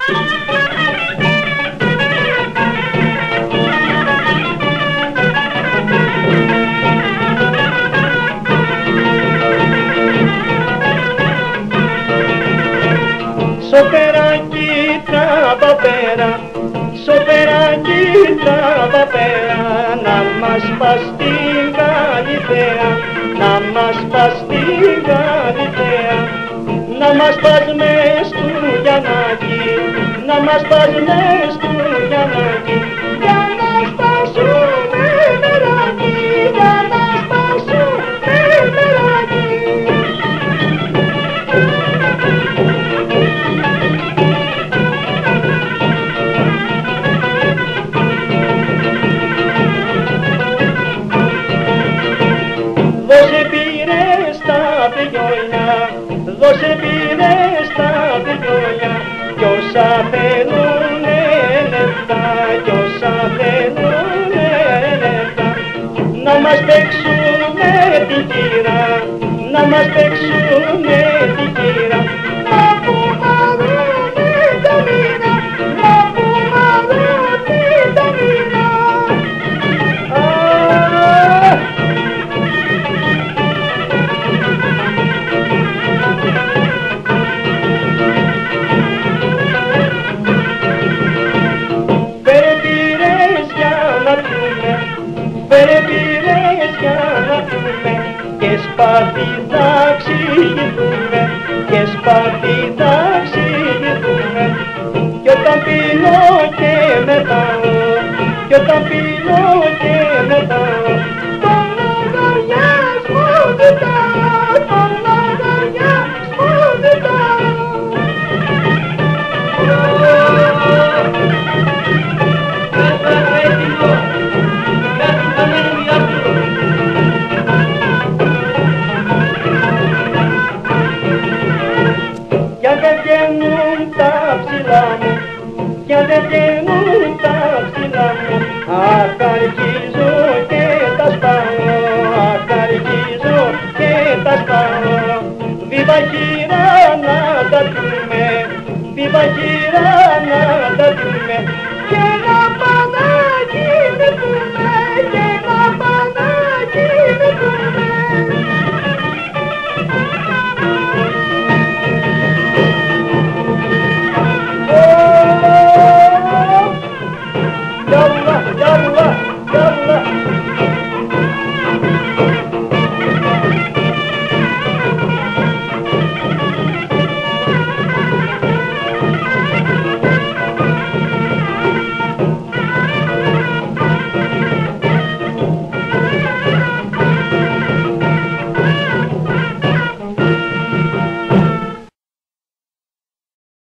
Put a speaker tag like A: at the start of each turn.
A: Σοπεράκι τραβά πέρα, σοπεράκι τραβά πέρα, να μας πας στη Γαλιθέα, να μας πας στη Γαλιθέα, να μας πας μες του Γιαννάκη, να μας πας μες του Γιαννάκη, για να σπάσουμε μεράκι, για να σπάσουμε μεράκι. Δώσε πήρες στα πηγιόνια, δώσε πήρες στα πηγιόνια, κι όσα θέλουνε λεφτά, κι όσα θέλουνε λεφτά, να μας παίξουνε την κύρα, να μας παίξουνε την κύρα, μα που μαρώνει τα μήνα, μα που μαρώνει τα μήνα. Φέρε πήρες για να πούμε, και σπαθί θα ξηγηθούμε, και σπαθί θα ξηγηθούμε, κι όταν πίνω και μετάω, κι όταν πίνω και μετάω, τον λογαριασμό ζητάω, τον λογαριασμό ζητάω. Κι αν δεν βγαίνουν τα ψηλά μου, κι αν δεν βγαίνουν τα ψηλά μου, αχ αρχίζω και τα σπάω, αχ αρχίζω και τα σπάω. Βίβα γύρα να τα πούμε, βίβα γύρα να τα πούμε, και να